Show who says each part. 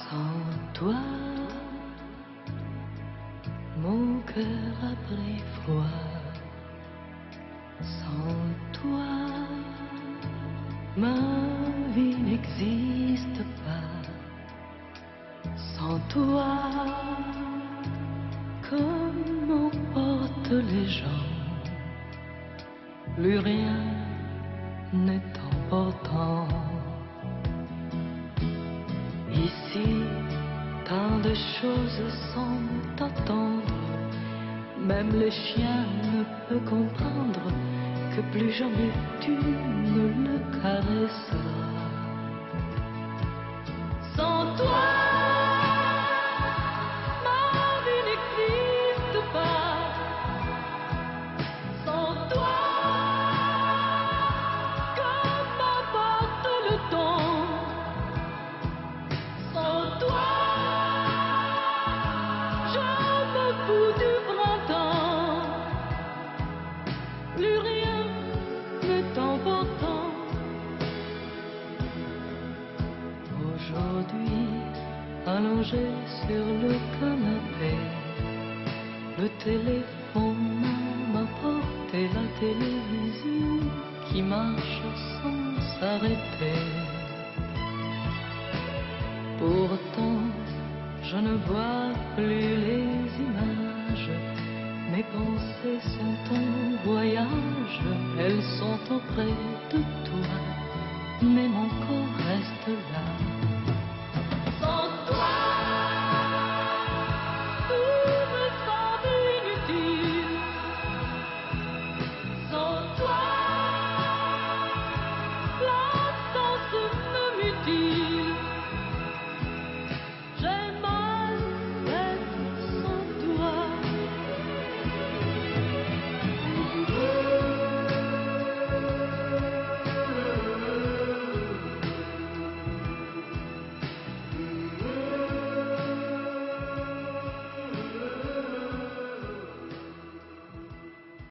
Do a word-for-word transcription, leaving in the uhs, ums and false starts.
Speaker 1: Sans toi, mon cœur a pris froid. Sans toi, ma vie n'existe pas. Sans toi, comme on porte les gens, plus rien n'est important. Ici, tant de choses semblent attendre, même le chien ne peut comprendre que plus jamais tu ne le caresseras. Sans toi, ma vie n'existe pas. Sans toi, comme m'apporte le temps. Sans toi, je me fous du printemps. Plus rien n'est important. Aujourd'hui, allongé sur le canapé, le téléphone m'apporte la télévision qui marche sans s'arrêter. Pourtant, je ne vois plus les images. Mes pensées sont en voyage, elles sont auprès de toi, mais mon corps reste là.